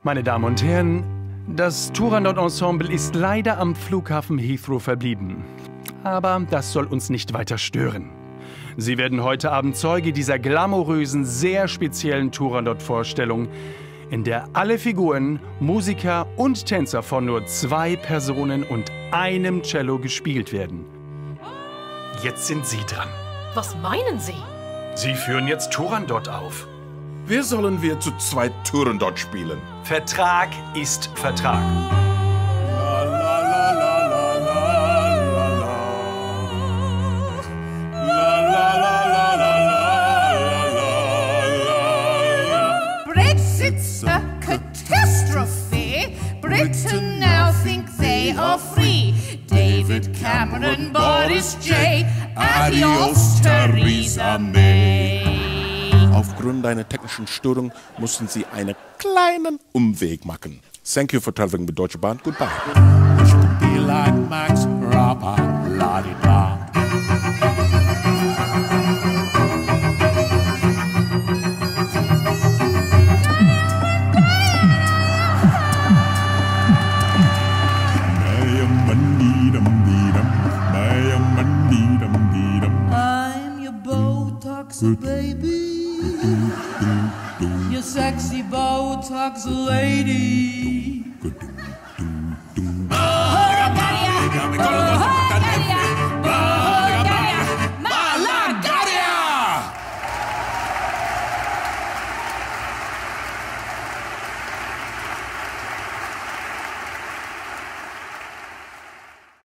Meine Damen und Herren, das Turandot-Ensemble ist leider am Flughafen Heathrow verblieben. Aber das soll uns nicht weiter stören. Sie werden heute Abend Zeuge dieser glamourösen, sehr speziellen Turandot-Vorstellung, in der alle Figuren, Musiker und Tänzer von nur 2 Personen und einem Cello gespielt werden. Jetzt sind Sie dran. Was meinen Sie? Sie führen jetzt Turandot auf. Wer sollen wir zu zweit Turandot spielen? Vertrag ist Vertrag. Brexit's a catastrophe. Britain now think they are free. David Cameron, Boris J. Adios, Theresa May. Aufgrund einer technischen Störung mussten sie einen kleinen Umweg machen. Thank you for traveling with Deutsche Bahn. Goodbye. Used to be like Max Rapper, la-di-da. I'm your Botox baby, your sexy Botox lady. Oh,